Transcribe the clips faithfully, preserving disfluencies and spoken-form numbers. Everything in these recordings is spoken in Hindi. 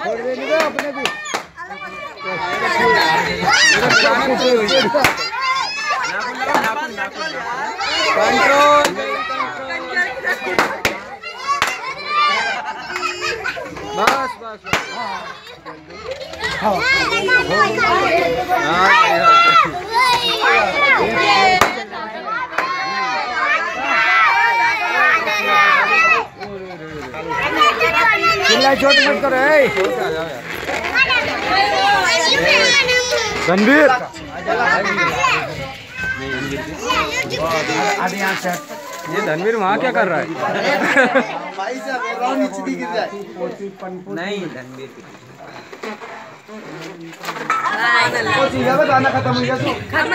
छोड़ दे नहीं अपने भी कंट्रोल बस बस हाँ चिल्लाई छोट मत करो रणवीर ये रणवीर वहाँ क्या कर रहा है? नहीं रणवीर गाना खत्म हो गया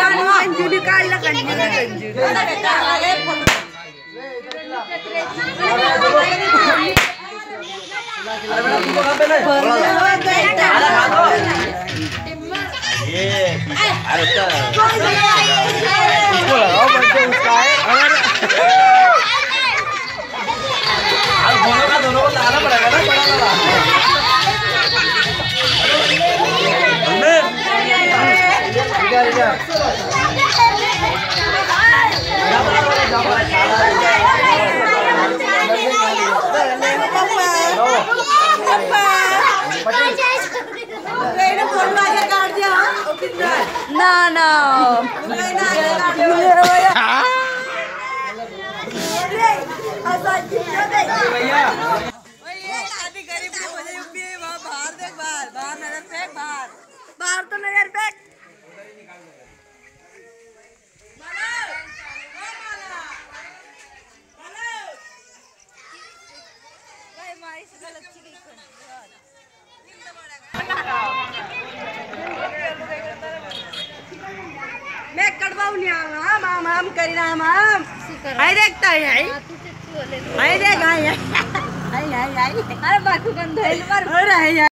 ये अरे उसको लगाओ बच्चे उसका है अब दोनों का दोनों को लगाना पड़ेगा ना बड़ा वाला ना ना बाहर तो नजर फेंक मैं कड़वाऊ नहीं आवा माम हम करी ना माम आई देखता है आई आई देख आई आई आई अरे बाकू गंध है पर हो रहा है।